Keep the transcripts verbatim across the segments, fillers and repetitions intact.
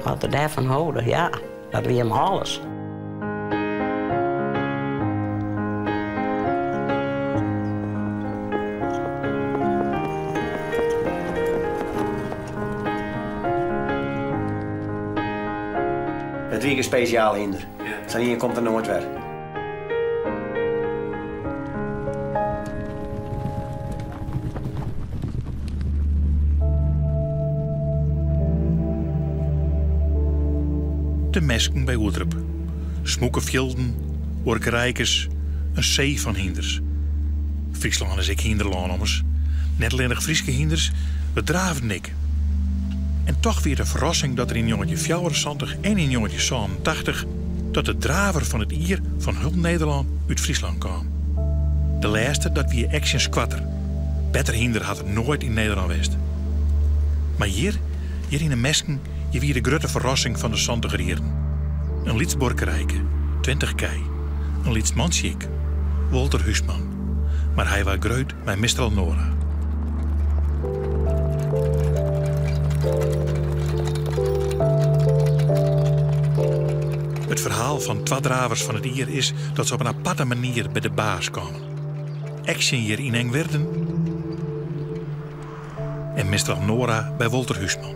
Wat we daarvan houden, ja, dat weer hem alles. Het weer een speciaal hinder. Ja. Hier komt er nooit weer. De mesken bij Oeltrup. Smoekenvjelden, workerijkers, een zee van hinders. Friesland is ik hinderlanders. Net alleen nog Frieske hinders, we draven ik. En toch weer de verrassing dat er in jongetje vijfenzeventig en in jongetje zevenentachtig dat de draver van het ier van Hulp Nederland uit Friesland kwam. De laatste dat wie Action Squatter. Beter hinder had het nooit in Nederland geweest. Maar hier, hier in de mesken, je wie de grote verrassing van de Santegerieren. Een Lietsborkerijke, twintig kei. Een Lietsmansjik, Walter Huisman. Maar hij was groot bij Mistral Nora. Het verhaal van twee dravers van het ier is dat ze op een aparte manier bij de baas komen. Action hier in Engwerden en Mistral Nora bij Walter Huisman.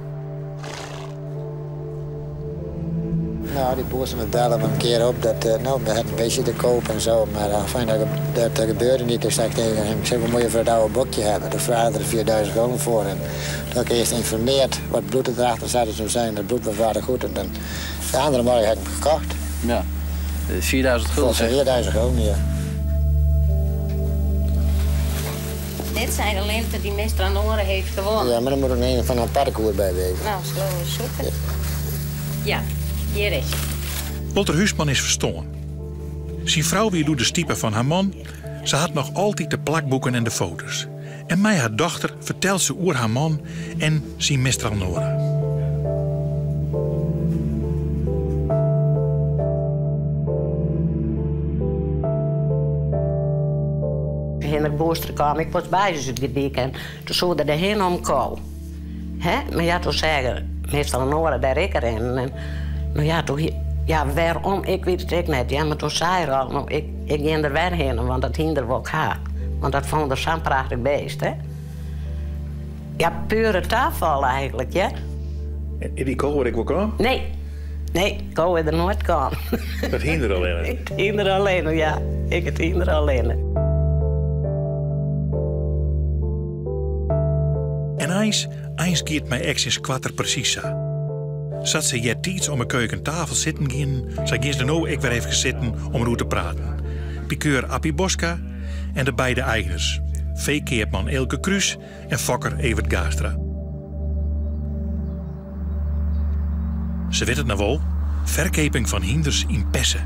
Nou, die boeren me bellen me een keer op dat uh, nou, we hadden een beetje te koop en zo, maar uh, fijn, dat, dat, dat gebeurde niet. Dus zei ik tegen hem, ik zeg, wat moet je voor het oude bokje hebben? Daar vragen er vierduizend gulden voor. En toen ik eerst informeerd wat bloed er erachter zou zou zijn, dat bloed was waardig goed. En dan, de andere morgen heb ik hem gekocht. Ja, vierduizend gulden. Volgens vierduizend gulden, ja. Dit zijn de lente die Mistral Nora heeft gewonnen. Ja, maar dan moet er een van een parkoer bij wezen. Nou, zullen we zoeken? Ja. Ja. Hier is. Walter Huisman is verstoorn. Zijn vrouw weer doet de stiepen van haar man. Ze had nog altijd de plakboeken en de foto's. En mij haar dochter vertelt ze oer haar man en zijn Mistral Nora. Henrik Booster kwam, ik was bij ze dit weekend. Toen zou er heen om kou. Maar ja, toen zeggen Mistral Nora daar ik erin. En, nou ja, toen, ja, waarom, ik weet het ook niet. Ja, maar toen zei hij al, nou, ik, ik ging er weer heen, want dat hinder wel haar. Want dat vond ik zo'n prachtig beest, hè. Ja, pure tafel eigenlijk, ja. En die kou waar ik wel kwam? Nee, nee, kou er nooit kwam. Dat hinder alleen? Ik het hinder alleen, ja. Ik het hinder alleen. En eens, eens giet mij Action Squatter precies zo. Zat ze hier iets om een keukentafel zitten gaan, zij ging er nou ik weer even zitten om erover te praten. Pikeur Appie Boska en de beide eigeners, V-keertman Elke Kruus en fokker Evert Gaastra. Ze weten het nou wel, verkeping van hinders in Pessen.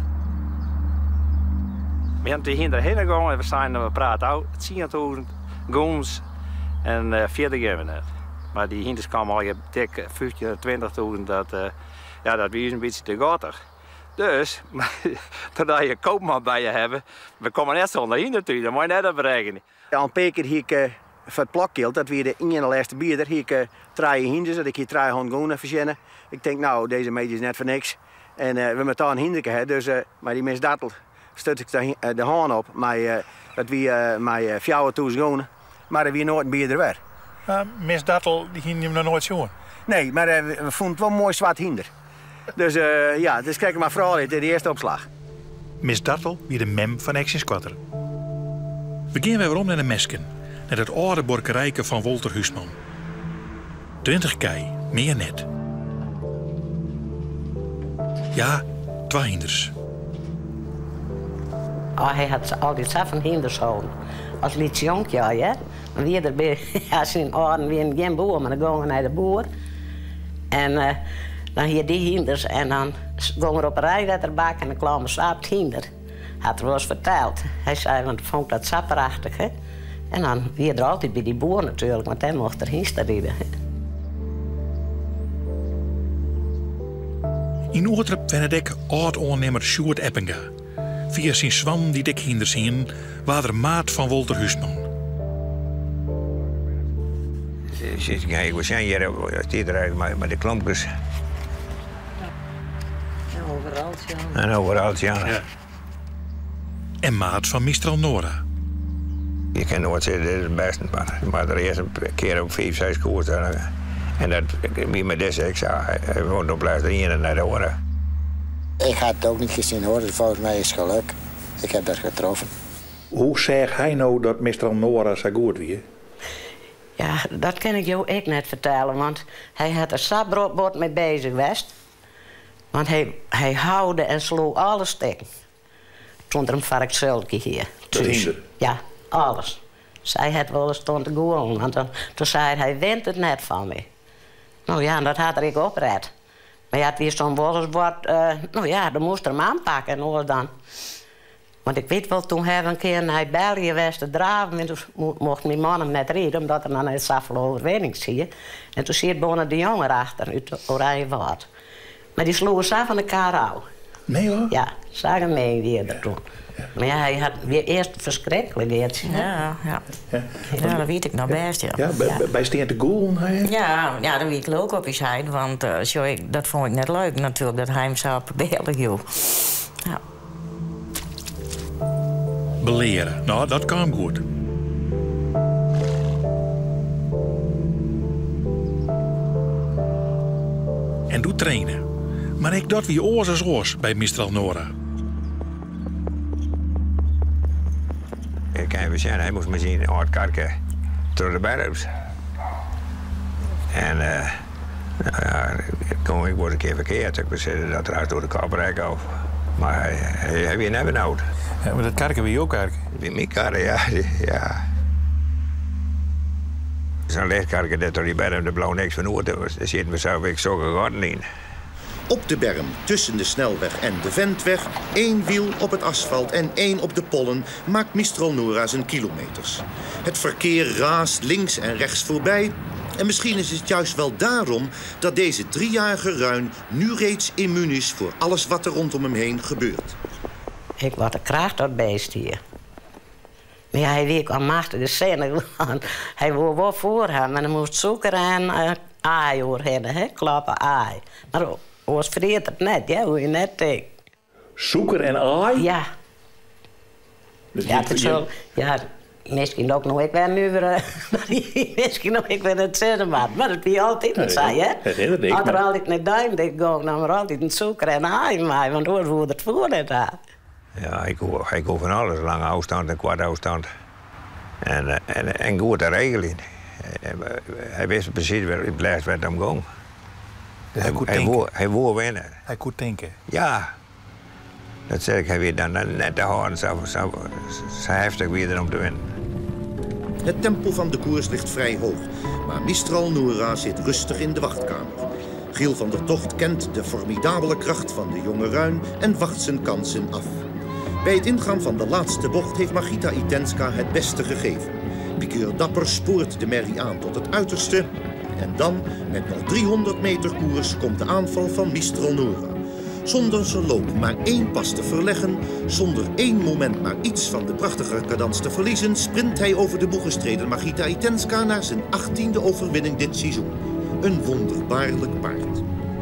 We hebben de hinder heen gegaan en we zijn we praten uit tienduizend goons en uh, verder gaan we net. Maar die hinders kwamen al je dik vijftien, twintigduizend, dat, uh, ja, dat was een beetje te gottig. Dus, totdat je een koopman bij je hebt, we komen net zonder hinder natuurlijk, dat moet je net op berekenen. Ja, een paar keer hier ik, uh, voor het plakkild, dat weer de ene laatste bierder, hier ik uh, drie hinders, dat ik hier drie hond gonen verzinnen. Ik denk, nou, deze meid is net voor niks. En uh, we moeten een hinderke hebben, dus, uh, maar die misdattel stut ik de, uh, de haan op, maar uh, dat wie uh, met uh, vijfduizend gonen, maar er weer nooit een bierder weer. Uh, Miss Dattel, die ging je nog nooit zo. Nee, maar uh, we vonden het wel een mooi zwart hinder. Dus uh, ja, dus kijk maar vooral in de eerste opslag. Miss Dattel wie de mem van Action Squatter. We gaan weer om naar de mesken, naar het oude borkerijke van Walter Huisman. Twintig kei, meer net. Ja, twee hinders. Oh, hij had altijd zeven hinders gehouden. Als liet jonkje, ja. Wie erbij, ja, zijn oren weer geen boer, maar dan gaan we naar de boer. En uh, dan hier die hinders en dan gaan we op een rijletterbak en dan kwamen ze op het hinder. Had er wel eens verteld. Hij zei, want ik vond dat zo prachtig, hè. En dan weer er altijd bij die boer natuurlijk, want hij mocht er hinster rijden. In Oortrup ben ik oud-ondernemer Sjoerd Eppinga. Via zijn zwan die dik hinders hingen, waar er maat van Walter Huisman. We zijn hier met de klampjes. overaltje aan. Een overaltje aan. Ja. En maat van Mistral Nora. Je kan nooit zeggen, dit is het beste, maar, maar er is een keer op vijf, zes koers. En dat, wie met deze, ik zei, hij woont op plaats drie en naar de oren. Ik had het ook niet gezien hoor, volgens mij is het geluk. Ik heb dat getroffen. Hoe zegt hij nou dat Mistral Nora zo goed wie? Ja, dat kan ik jou ook net vertellen, want hij had er sabrood mee bezig geweest. Want hij, hij houdde en sloeg alles steken. Toen er een varkenszulke hier. Dus, ja, alles. Zij had wel eens stond te googlen, want dan, toen zei hij, hij wint het net van me. Nou ja, dat had er ik opred. Maar ja, het was zo'n wollensbord, uh, nou ja, dan moest er hem aanpakken en alles dan. Want ik weet wel, toen hij een keer naar België was te draven, en toen mocht mijn man hem net rijden, omdat er dan een saffele overwinning zie. En toen zie je Bonne de Jonge achter uit de Oranje Woud. Maar die sloegen ze van elkaar af. Nee hoor? Ja, zagen mee weer er toen. Ja. Maar ja, hij had weer eerst verschrikkelijk iets. Ja, ja. Ja. ja, dat weet ik nog best, ja. Ja, bij, ja. bij Steen te Goelen, hè? Ja, ja, dat weet ik leuk op je zijde, want uh, zo, ik, dat vond ik net leuk natuurlijk, dat hij hem zou proberen, joh. Ja. Beleren, nou, dat kwam goed. En doe trainen. Maar ik dat wie oors als oors bij Mistral Nora. Ik kan even zeggen, hij moest misschien een oud karken door de berms. En uh, nou ja, kom ik word een keer verkeerd. Ik zei dat eruit door de kaprijk af. Maar hij, hij, hij weer net benauwd. Ja, maar dat karken wil je ook karken? Mijn karren, ja. ja. Zo'n lichtkarken dat door die berm de blauw niks van hoort. Daar zitten we zo ik zo gegoten in. Op de berm, tussen de snelweg en de Ventweg, één wiel op het asfalt en één op de pollen, maakt Mistral Nora zijn kilometers. Het verkeer raast links en rechts voorbij. En misschien is het juist wel daarom dat deze driejarige ruin nu reeds immuun is voor alles wat er rondom hem heen gebeurt. Ik word er kracht dat beest hier. Maar ja, hij week aan machtige scène. Hij wou wel voor hem, maar hij moest zoeken en uh, aai hoorheen, hè, klappen aai. Maar was vergeet het net, ja, hoe je net denkt. Zoeker en aai? Ja. Dus ja, het is zo, ja, misschien ook nog ik ben nu weer, misschien nog ik ben het zesde maand, maar dat wie altijd niet zei, hè? Het is het Had er altijd naar duim, ik ga dan maar altijd een zoeker en aai mij, want hoe voerde het voor net aan. Ja, ik hoor, ik hoor van alles, lange afstand en kwart afstand. En, uh, en, en goed te regelen. Hij, hij wist precies waar het blijft met hem ging. Hij kon hij, denken. hij, hij wou winnen. Hij kon denken. Ja. Dat zeg ik, hij weet dan net te houden, zo, zo, zo heftig weer om te winnen. Het tempo van de koers ligt vrij hoog, maar Mistral Nora zit rustig in de wachtkamer. Giel van der Tocht kent de formidabele kracht van de jonge ruin en wacht zijn kansen af. Bij het ingaan van de laatste bocht heeft Margita Itenska het beste gegeven. Piqueur Dapper spoort de merrie aan tot het uiterste. En dan, met nog driehonderd meter koers, komt de aanval van Mistral Nora. Zonder zijn loop maar één pas te verleggen, zonder één moment maar iets van de prachtige cadans te verliezen, sprint hij over de boeggestreden Margita Itenska naar zijn achttiende overwinning dit seizoen. Een wonderbaarlijk paard.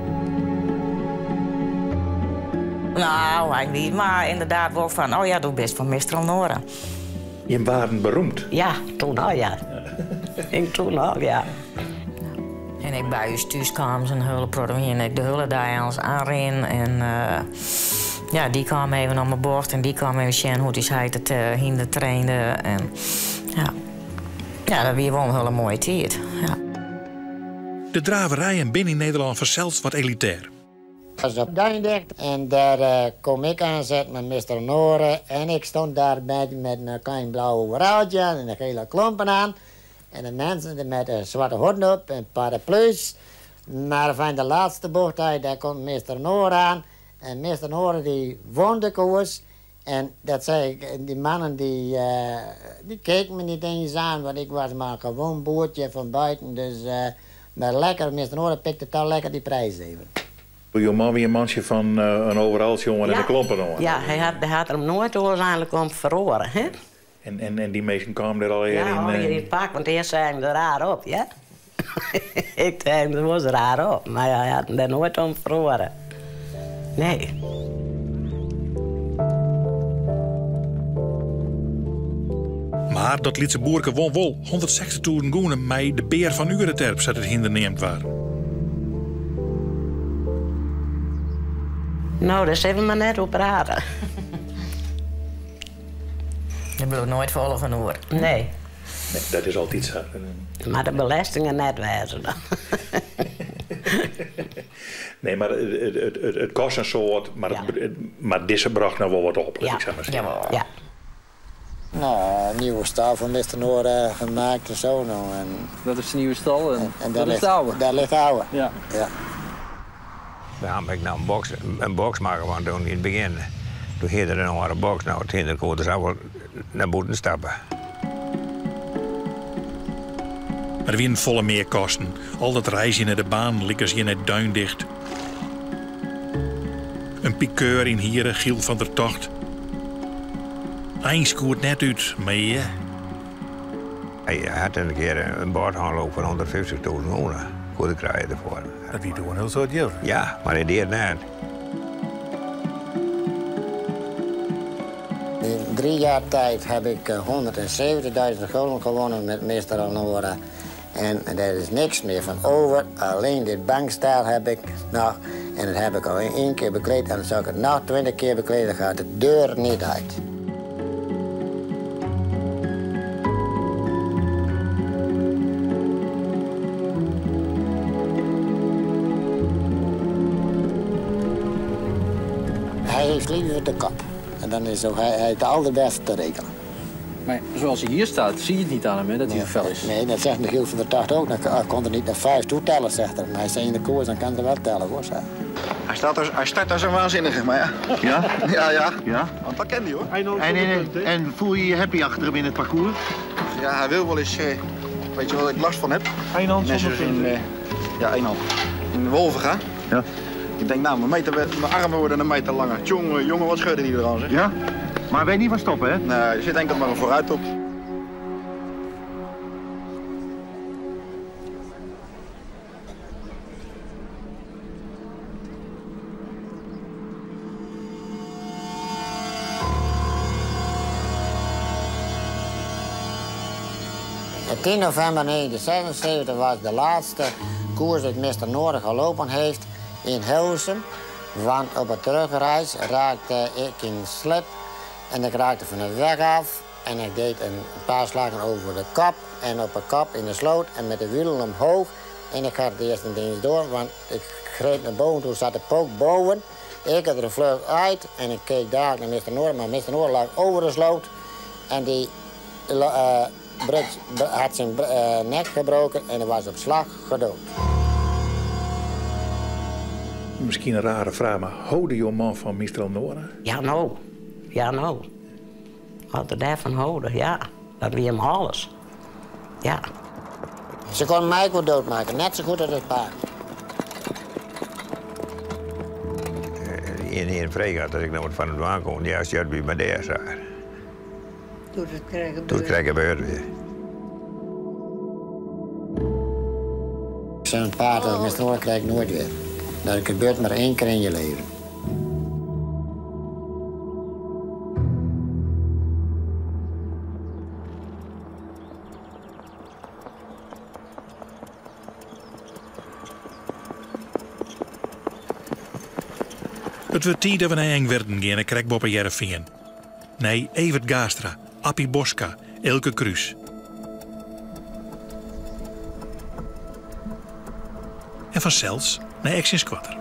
Nou, hij weet maar inderdaad wel van, oh ja, doe best van Mistral Nora. Je waren beroemd. Ja, toen al, ja. Ik toen al, ja. En ik bij u thuis kwam zijn hulpproduct en ik de hullen daar ons aanren. En uh, ja, die kwam even op mijn borst en die kwam even zien hoe die zei het uh, hinder trainde. En ja, ja dat was wel een hele mooie tijd. Ja. De draverijen binnen Nederland verzeld wat elitair. Ik was op Duindijk en daar uh, kom ik aan zitten met Mistral Nora. En ik stond daar met, met een klein blauw overaltje en een gele klompen aan. En de mensen met een zwarte hoed op en paraplu's. Maar van de laatste bocht uit, daar komt Mistral Nora aan. En Mistral Nora die won de koers. En dat zei ik, die mannen die, uh, die keken me niet eens aan, want ik was maar een gewoon boertje van buiten. Dus uh, maar lekker, Mistral Nora pikte toch lekker die prijs even. Je man weer een mansje van uh, een overaltje jongen Ja. en een klompen jongen. Ja, hij had, hij had er hem nooit uiteindelijk om verloren, hè? En, en, en die meesten kwamen er al hier Ja, in. al hier in het pak, want eerst zei hij er raar op, ja? Ik zei hem, er was raar op, maar ja, hij had hem er nooit om verloren. Nee. Maar dat liet ze boerke won wol honderdzestig toeren goenen mij de beer van Ureterp zet het hinder neemt waar. Nou, daar zijn we maar net op praten. Je bloedt nooit volgen hoor. Nee. Nee, dat is altijd zo. Maar de belastingen net wijzen dan. Nee, maar het, het, het, het kost een soort, maar, Ja. het, het, maar deze bracht nou wel wat op. Ja. Ik zeg maar zeggen. Jawel. Ja. Nou, een nieuwe stal van mister Noor uh, gemaakt en zo. Nou, en, Dat is de nieuwe stal en, en dat daar is ligt, de oude. daar ligt de oude. Ja. Ja. Daarom ben ik nou een box, een box maken van doen in het begin. Toen heette er nog maar een box. Nou, het hinderkoot is al wel naar boeten stappen. Maar er weer een volle meerkosten. Al dat reizen naar de baan, likkers je net duindicht. Een piqueur in Hieren, Giel van der Tocht. Eens koert net uit, maar ja. Hij had een keer een boordhandel van honderdvijftigduizend kronen. Goede krijgen ervoor. Dat wie doen een heel soort geld. Ja, maar hij deed net. In drie jaar tijd heb ik uh, honderdzeventigduizend gulden gewonnen met meester Alnora. En er is niks meer van over. Alleen dit bankstel heb ik nog. En dat heb ik al één keer bekleed. En dan zou ik het nog twintig keer bekleden. Dan gaat de deur niet uit. Hij heeft liever de kop. En dan is ook hij, hij het allerbeste te regelen. Maar zoals hij hier staat, zie je het niet aan hem hè, dat hij Nee, vervel is. Nee, dat zegt de Giel van der Tocht ook. Dan kon er niet naar vijf toetellen, zegt hij. Maar hij zei in de koers, dan kan er wel tellen, hoor. Zei. Hij staat als, hij start als een waanzinnige, maar ja. Ja? Ja, ja. Ja? Want dat kent hij, hoor. En, en, en voel je je happy achter hem in het parcours? Ja, hij wil wel eens... Eh, weet je wat ik last van heb? Eén hand Net zonder zoals in... punten. eh, ja, één hand. In de Wolvenga. Ja. Ik denk, nou, mijn, meter, werd- mijn armen worden een meter langer. Tjonge, jongen, wat schudden die er al, zeg. Ja? Maar weet niet van stoppen, hè? Nee, er zit enkel maar een vooruit op. Op tien november negentien zesenzeventig was de laatste koers dat meester Noor gelopen heeft in Hilversum. Want op het terugreis raakte ik in slip en ik raakte van de weg af. En ik deed een paar slagen over de kop en op een kop in de sloot en met de wielen omhoog. En ik had de eerste dienst door, want ik greep naar boven, toen zat de pook boven. Ik had er een vleug uit en ik keek daar naar meester Noor, maar meester Noor lag over de sloot. En die uh, Brits had zijn uh, nek gebroken en hij was op slag gedood. Misschien een rare vraag, maar houden je man van meester Alnora? Ja, nou. Ja, nou. Wat er daarvan houden, ja. Dat wie hem alles. Ja. Ze kon mij ook wel doodmaken, net zo goed als het paard. In een vreeg had dat ik nog wat van hem aankom. Ja, als je het bij mij daar zag. Toen het krijgen Toen kreeg ik bij weer. Zo'n paard als meester Noor krijg ik nooit weer. Dat gebeurt maar één keer in je leven. Het wordt tijd dat we naar Eng werden gaan en krijg op Jereveen. Nee, Evert Gaastra, Appie Boska, Elke Kruis. En van Zels naar Exin Squatter.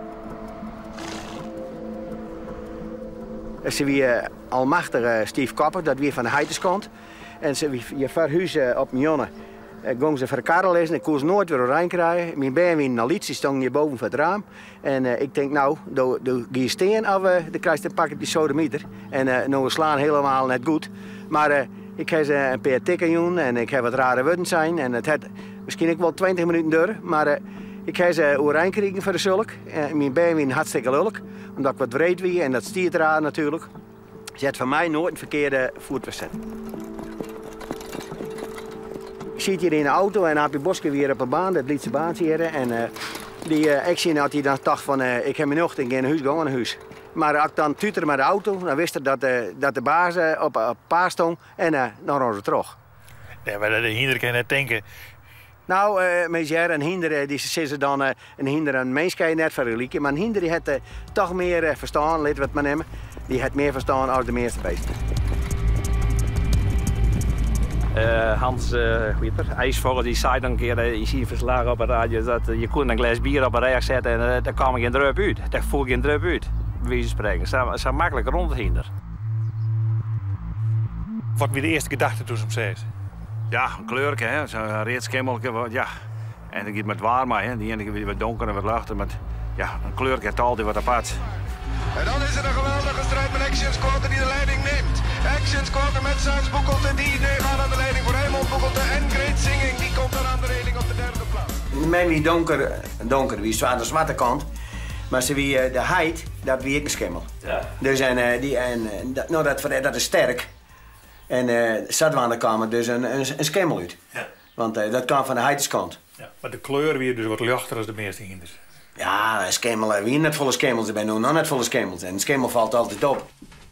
Ze weer almachtige Steve Kopper, dat weer van de Heiterskant. En ze wie je verhuizen op Mionne. Gingen ze voor Karel lezen, ik kon ze nooit weer doorheen krijgen. Mijn been in een liedje stond hier boven voor het raam. En uh, ik denk, nou, doe, doe je steen of uh, dan krijg je een pakje sodemieter. En uh, nou, we slaan helemaal net goed. Maar uh, ik heb ze een paar tikken doen en ik heb wat rare woorden zijn. En het had misschien ook wel twintig minuten duren. Maar uh, ik heb ze overeind gekregen voor de zulk. Uh, mijn been in hartstikke lullig. Omdat ik wat breed wie en dat stiert raar natuurlijk. Ze had van mij nooit een verkeerde voet zetten. Ik zit hier in de auto en Appie Boske weer op een baan, dat Lietse baan hier. En uh, Die uh, ik zie had hij dan dacht van uh, ik heb mijn ochtend in een huis gaan naar huis. Maar als ik dan tuterde met de auto, dan wist ik dat, uh, dat de baas uh, op een paas stond en uh, dan was het terug. Ja, maar de hinder kan net denken. Nou, uh, met jaar een hinder, uh, die zeggen dan uh, een hinder een mens kan je net vergelijken, maar een hinder die heeft uh, toch meer uh, verstaan, let wat maar nemen. Die heeft meer verstaan als de meeste beesten. Uh, Hans uh, Wieper, ijsvogel, die zei dan een keer, uh, je ziet verslagen op de radio, dat uh, je kon een glas bier op een rij zetten en uh, daar kwam geen drup uit. Daar voel geen drup uit, bij wijze van spreken. Ze zijn makkelijk rond het hinder. Wat was de eerste gedachte toen ze hem zei? Ja, een kleurke, hè, zo'n reetskimmelke, ja. En dan gaat met warm, hè. Die ene weer wat donker en wat lichter, maar ja, een kleurke heeft altijd wat apart. En dan is er een geweldige strijd met Action Squatter die de leiding neemt. Action Squatter met Saans Boekelte, die gaat aan de leiding voor Heimond Boekelte. En Great Singing, die komt dan aan de reling op de derde plaats. Men wie donker, donker wie zwaar de zwarte kant. Maar ze wie uh, de heid, dat wie ik een skimmel. Ja. Dus en, uh, die, en, uh, dat, nou, dat, dat is sterk. En uh, zat we aan de kamer dus een, een, een skimmel uit. Ja. Want uh, dat kwam van de heidskant. Ja, maar de kleur weer dus wat lichter als de meeste hinders. Ja, een skimmel, uh, wie net volle skimmels. Ik ben nu nog net volle skimmels. En een skimmel valt altijd op.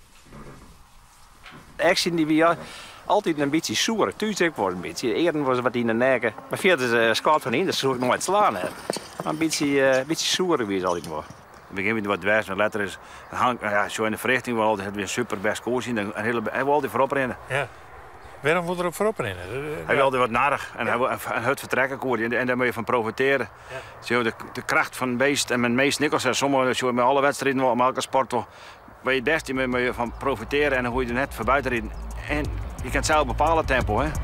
Action die we altijd een beetje soer. Thuis ik word een beetje. Eerder was wat in de neken. Maar verder is uh, squat van hinders zou ik nooit slaan. Hè. Maar een beetje, uh, een beetje soer wie is altijd maar. Ik begin met wat wijs, maar later is hang, ja, zo in de verrichting wel altijd weer super best koers in. Hij wil altijd voorop rennen. Ja. Waarom wil er op voorop rennen? Hij wilde wat narig en hij wil een het vertrekken koers en, en daar moet je van profiteren. Ja. Zo, de, de kracht van het beest en mijn meest Nikkels en sommigen zo met alle wedstrijden, met elke sport, waar je het beste moet je van profiteren en dan gooi je er net voor buiten rijden. En je kunt zelf bepalen tempo, hè.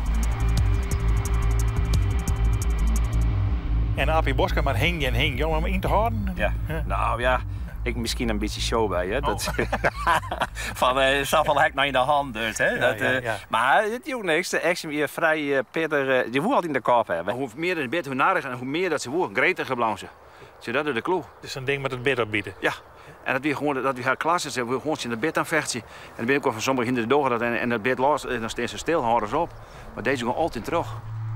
En Appie Boska maar hing en hing, jongen, om in te houden. Ja. Ja. Nou ja, ik misschien een beetje show bij, hè. Dat, oh. van, uh, zat wel hek naar in de hand, dus, hè. Ja, dat, uh, ja, ja. Maar het doet niks, de action weer vrij, uh, Peter, uh, die wil altijd in de kop hebben. Hoe meer het bed, hoe narig en hoe meer dat ze woe, gretig geblanzen. Zie dat door de kloe. Dus een ding met het bed opbieden. Ja. En dat we gewoon dat we haar klassen zijn, we gewoon in de bed aan vechten. En dan ben ik wel van sommige hinderen door dat en, en dat bed los en dan staan ze stil, houden ze op. Maar deze gaan altijd terug.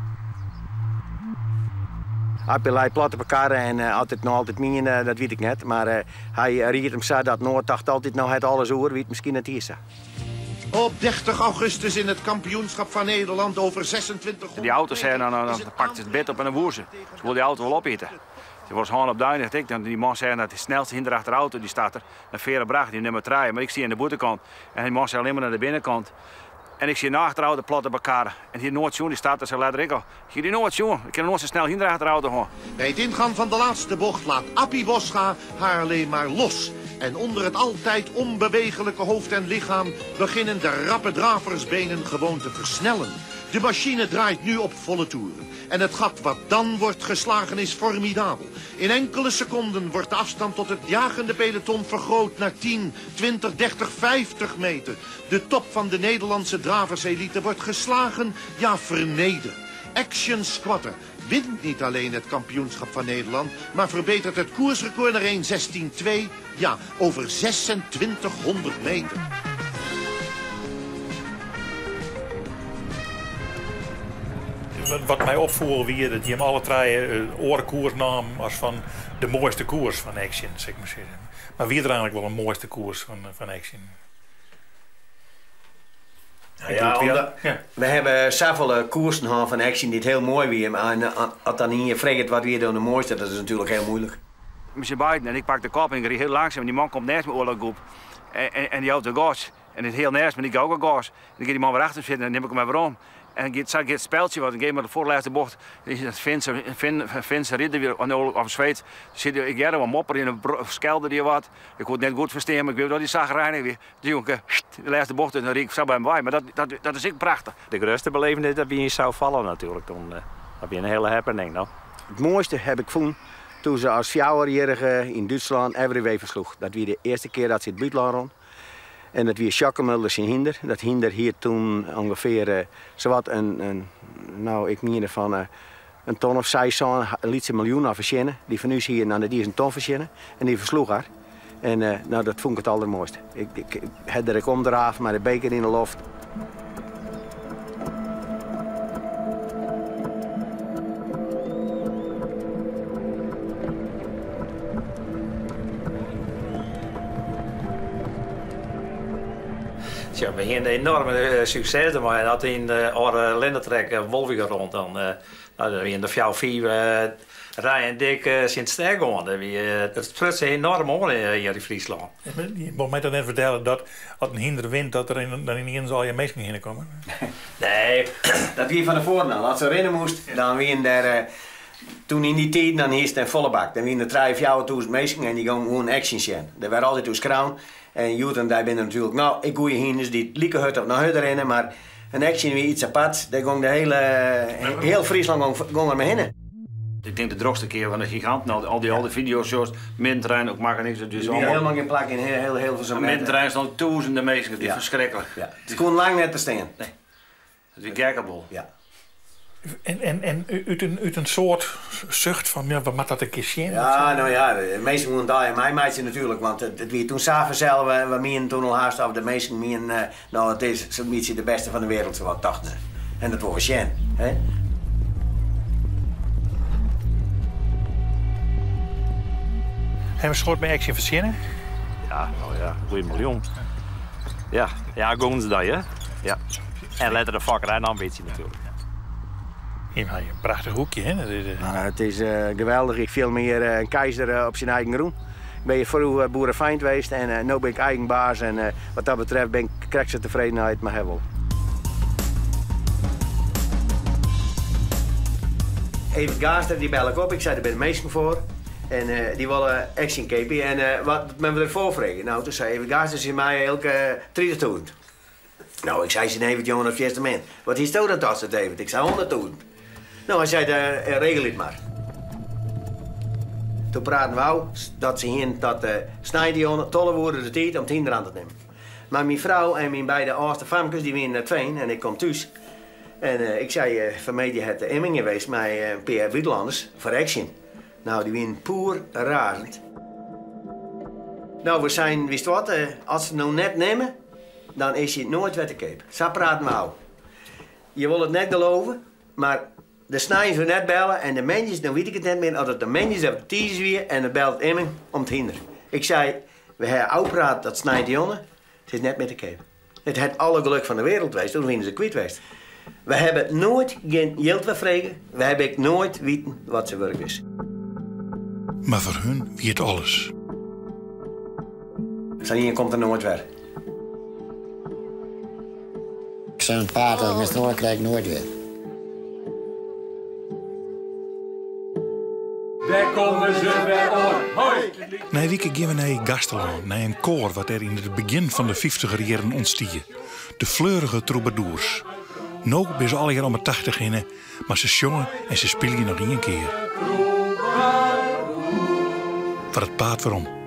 Appie lijkt plat op elkaar en uh, altijd nog altijd min, uh, dat weet ik net. Maar uh, hij uh, riet hem zei dat Noord dacht altijd nou het alles oor, wie het misschien het hier zei. Op dertig augustus in het kampioenschap van Nederland over zesentwintig. Die auto's zijn dan, dan, dan pakt het bed op en dan woer ze. Ze wil die auto wel opeten. Ze was gewoon op duin, ik dan die man zei dat de snelste hinder achter de auto die staat er. Een vere bracht die nummer drie, maar ik zie aan de boetenkant. En die man zei alleen maar naar de binnenkant. En ik zie na achter de auto plat op elkaar. En die Noord die staat er, zo later ik al. Zie die Noord jongen, ik kan nooit zo snel hinder achter de auto gaan. Bij het ingaan van de laatste bocht laat Appie Boska haar alleen maar los. En onder het altijd onbewegelijke hoofd en lichaam beginnen de rappe draversbenen gewoon te versnellen. De machine draait nu op volle toeren. En het gat wat dan wordt geslagen is formidabel. In enkele seconden wordt de afstand tot het jagende peloton vergroot naar tien, twintig, dertig, vijftig meter. De top van de Nederlandse draverselite wordt geslagen, ja vernederd. Action Squatter wint niet alleen het kampioenschap van Nederland, maar verbetert het koersrecord naar één zestien twee, ja, over zesentwintighonderd meter. Wat mij opvoer weer dat hij hem alle drie uh, orenkoers nam als van de mooiste koers van Action, zeg maar zeggen. Maar wie er eigenlijk wel een mooiste koers van, van Action? Nou ja, omdat, ja, we hebben zoveel koersen gehad van Action die het heel mooi weer. En als dan hier vraagt wat weer dan de mooiste, dat is natuurlijk heel moeilijk. We zijn buiten en ik pak de kop en ik rijd heel langzaam en die man komt naast me oorloggroep. En, en, en die houdt de gas. En het heel naast me, en ik ga ook een gas. En dan gaat die man weer achter zitten en dan neem ik hem weer om. En dan gaat het speltje, want ik geef me de voorlaatste bocht. Finse, fin, Finse ridder weer op Zweeds. Zit ik jij wel mopper in een skelde die wat. Ik kon het net goed verstaan, maar ik weet dat die zagrijnig weer. Die jongen, de laatste bocht en dan riek ik zo bij hem bij. Maar dat, dat, dat is ik prachtig. De grootste belevenis dat wie je zou vallen natuurlijk. Dan uh, heb je een hele happening. Nou. Het mooiste heb ik gevonden toen ze als vijfjarige in Duitsland Everyway versloeg. Dat was de eerste keer dat ze het buitenland rond. En dat weer Schakkemulders in hinder. Dat hinder hier toen ongeveer uh, zowat een, een, nou ik meen van uh, een ton of zes, een lietse miljoen af verschinnen. Die van nu hier, nou die is een ton verschinnen. En die versloeg haar. En uh, nou dat vond ik het allermooiste. Ik, ik, ik had er ik omdraaf, maar de beker in de loft. Tja, we hebben een enorme uh, succes ermee. Dat in de oude Lindertrek uh, Wolviger rond. Dan, uh, nou, we in de vier vier uh, rij en dik uh, sint sterk gaan. Uh, het spreekt zich enorm om uh, hier in Friesland. Je moet mij dan net vertellen dat als een hinder wint, dat er in, dan in ieder al je mensen heen komen. Nee, dat wie van de voren al. Als ze rennen moest, dan wie daar. Uh, toen in die tijd, dan is het een volle bak. Dan wie er drie vijfduizend mensen en die gaan gewoon action zien. Dat werd altijd dus kraan. En Joeten, daar binnen natuurlijk, nou, ik goeie hinders die lieke hut of naar hut rennen, maar een action wie iets apart, daar ging de hele, heel Friesland ging er mee heen. Ik denk de drogste keer van de giganten, al, al die oude video's, zoals middenterrein ook mag niks. Dus die helemaal geen plak in heel, heel, heel veel zo'n middenterrein staan duizenden mensen, die ja. verschrikkelijk. Ja. Het kon lang net te staan. Nee, het is gekkenbol. Ja. En, en, en uit, een, uit een soort zucht van, ja, wat moet dat een keer zien? Ja, nou ja, de meesten moeten daar en mij meidje natuurlijk, want het, het wie toen s'avonds zelf, we mien toen al haast af, de meesten mien, uh, nou het is zo'n beetje de beste van de wereld, zo wat dachten ze. En dat was Sjen, hè? Hebben we schoot met action verzinnen? Ja, nou ja, goeie miljoen. Ja, ja, gaan ze dat, hè? Ja. En letter de fakkerij een ambitie natuurlijk. Hier heb je een prachtig hoekje, hè? Nou, het is uh, geweldig. Ik veel meer uh, een keizer uh, op zijn eigen groen. Ik ben vroeger uh, boerenfeind geweest en uh, nu ben ik eigen baas. En uh, wat dat betreft ben ik, krijg ik ze tevredenheid, maar hebben. Even Gaaster, die bel ik op. Ik zei er bij de meesten voor. En uh, die willen action kepen. En uh, wat men we ervoor vregen? Nou, toen zei even Gaaster, ze mij elke drieëndertig. Nou, ik zei ze even jongen op het man. Wat is dat dan dat, David? Ik zei honderdduizend. Nou, hij zei, uh, regel het maar. Toen praten we ook dat ze hier dat uh, snijden tolle worden de tijd om het hinder aan te nemen. Maar mijn vrouw en mijn beide oudste famkes, die winnen twee en ik kom thuis. En uh, ik zei, uh, van mij die het uh, Emming geweest met uh, een paar Buitenlanders voor action. Nou, die winnen poer razend. Nou, we zijn, wist wat, uh, als ze het nou net nemen, dan is je nooit weer te keep. Zo praten we ook. Je wil het net geloven, maar de snijden ze net bellen en de mensen, dan weet ik het net meer, als het de mensen op de tiers weer en dan belt Emming om het hinder. Ik zei, we hebben uitpraat dat snijdt jongen, het is net meer te keep. Het heeft alle geluk van de wereld geweest, toen winnen ze kwijt geweest. We hebben nooit geen geld vervregen, we hebben nooit weten wat ze werk is. Maar voor hun wie het alles. Hier komt er nooit weer. Ik zei een paard dat met nooit krijg ik nooit weer. Daar komen ze weer aan. Hoi! Na een week gaan we naar Gastelaan, naar een koor wat er in het begin van de vijftiger jaren ontstier. De fleurige troubadours. Nu zijn ze al hier om de tachtig heen, maar ze zongen en ze spelen nog één keer. Voor het paard waarom.